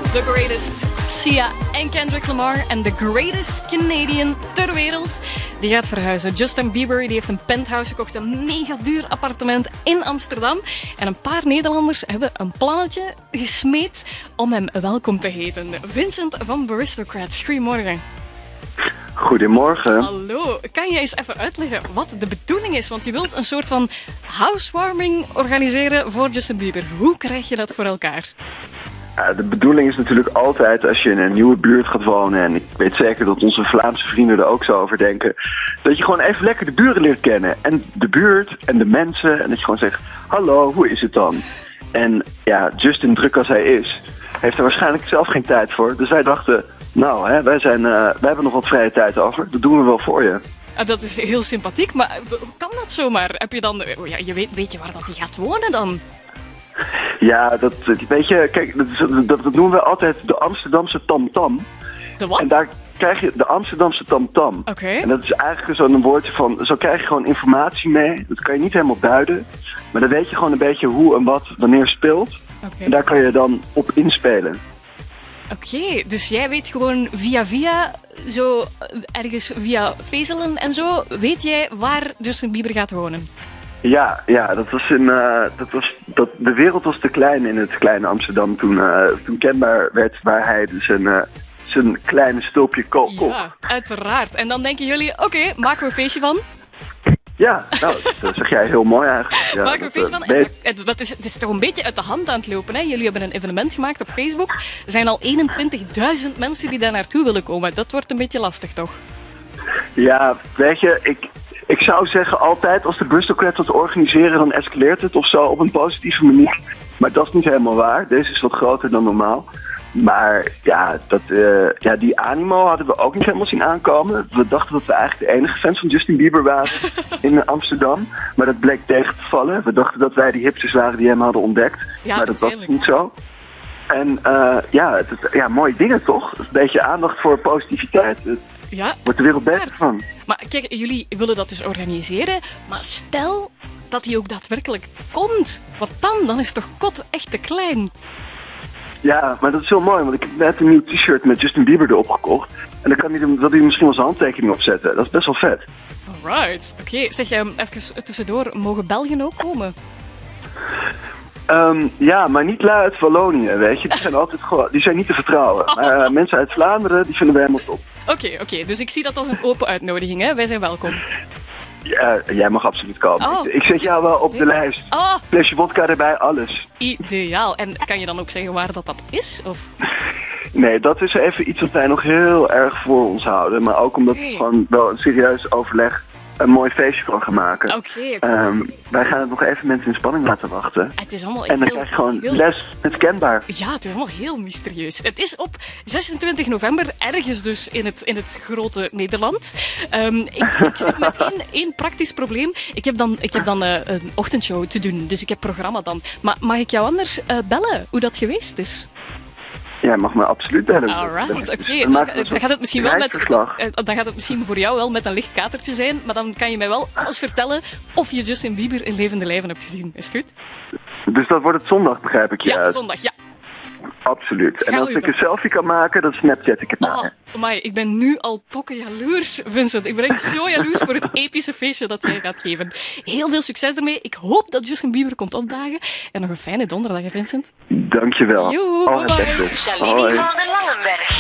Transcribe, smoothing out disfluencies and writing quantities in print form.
The Greatest. Sia en Kendrick Lamar en the greatest Canadian ter wereld. Die gaat verhuizen. Justin Bieber die heeft een penthouse gekocht, een mega duur appartement in Amsterdam. En een paar Nederlanders hebben een plannetje gesmeed om hem welkom te heten. Vincent van Baristocrats, goedemorgen. Goedemorgen. Hallo, kan je eens even uitleggen wat de bedoeling is? Want je wilt een soort van housewarming organiseren voor Justin Bieber. Hoe krijg je dat voor elkaar? De bedoeling is natuurlijk altijd, als je in een nieuwe buurt gaat wonen, en ik weet zeker dat onze Vlaamse vrienden er ook zo over denken, dat je gewoon even lekker de buren leert kennen. En de buurt en de mensen. En dat je gewoon zegt, hallo, hoe is het dan? En ja, Justin, druk als hij is, heeft er waarschijnlijk zelf geen tijd voor. Dus wij dachten, nou, hè, wij hebben nog wat vrije tijd over. Dat doen we wel voor je. Dat is heel sympathiek, maar hoe kan dat zomaar? Heb je dan, weet je waar dat hij gaat wonen dan? Ja, weet je, kijk, dat noemen we altijd de Amsterdamse tamtam. De wat? En daar krijg je de Amsterdamse tamtam. Oké. En dat is eigenlijk zo'n woordje van, zo krijg je gewoon informatie mee. Dat kan je niet helemaal duiden. Maar dan weet je gewoon een beetje hoe en wat wanneer speelt. Okay. En daar kan je dan op inspelen. Oké, dus jij weet gewoon via, zo ergens via vezelen en zo, weet jij waar Justin Bieber gaat wonen? Ja, de wereld was te klein in het kleine Amsterdam toen kenbaar werd waar hij dus zijn kleine stulpje kocht. Ja, uiteraard. En dan denken jullie, oké, maken we een feestje van? Ja, nou, dat zeg jij heel mooi eigenlijk. Ja, maken we een feestje van? Het is toch een beetje uit de hand aan het lopen, hè? Jullie hebben een evenement gemaakt op Facebook. Er zijn al 21.000 mensen die daar naartoe willen komen. Dat wordt een beetje lastig, toch? Ja, weet je, ik zou zeggen altijd, als de Baristocrats dat organiseren, dan escaleert het of zo op een positieve manier. Maar dat is niet helemaal waar. Deze is wat groter dan normaal. Maar ja, die animo hadden we ook niet helemaal zien aankomen. We dachten dat we eigenlijk de enige fans van Justin Bieber waren in Amsterdam. Maar dat bleek tegen te vallen. We dachten dat wij die hipsters waren die hem hadden ontdekt. Ja, maar dat was niet zo. En mooie dingen toch? Een beetje aandacht voor positiviteit. Ja, wordt de wereld beter van. Maar kijk, jullie willen dat dus organiseren. Maar stel dat hij ook daadwerkelijk komt. Wat dan? Dan is het toch kot echt te klein? Ja, maar dat is heel mooi, want ik heb net een nieuw t-shirt met Justin Bieber erop gekocht. En dan wil hij misschien wel zijn handtekening opzetten. Dat is best wel vet. Alright. Oké, zeg, even tussendoor, mogen Belgen ook komen? Ja, maar niet lui uit Wallonië, weet je. Die zijn altijd die zijn niet te vertrouwen. Maar mensen uit Vlaanderen, die vinden we helemaal top. Oké, dus ik zie dat als een open uitnodiging, hè? Wij zijn welkom. Ja, jij mag absoluut komen. Oh. Ik zet jou wel op de lijst. Flesje vodka erbij, alles. Ideaal. En kan je dan ook zeggen waar dat is? Of? Nee, dat is even iets wat wij nog heel erg voor ons houden. Maar ook omdat we gewoon wel een serieus overleg een mooi feestje van gaan maken. Oké. Wij gaan het nog even mensen in spanning laten wachten. Het is allemaal en dan krijg je gewoon les met kenbaar. Ja, het is allemaal heel mysterieus. Het is op 26 november, ergens dus in het grote Nederland. Ik zit met één praktisch probleem. Ik heb dan een ochtendshow te doen, dus ik heb programma dan. Maar mag ik jou anders bellen hoe dat geweest is? Ja, mag me absoluut bellen. Alright, oké. Dan gaat het misschien wel dan gaat het misschien voor jou wel met een licht katertje zijn, maar dan kan je mij wel alles vertellen of je Justin Bieber in levende lijven hebt gezien. Is het goed? Dus dat wordt het zondag, begrijp ik je uit? Ja, zondag, ja. Absoluut. En als ik een selfie kan maken, dan Snapchat ik het naar. Maar ik ben nu al pokken jaloers, Vincent. Ik ben echt zo jaloers voor het epische feestje dat jij gaat geven. Heel veel succes ermee. Ik hoop dat Justin Bieber komt opdagen. En nog een fijne donderdag, Vincent. Dankjewel. Joe, bye bye. Shalini van der Langenberg.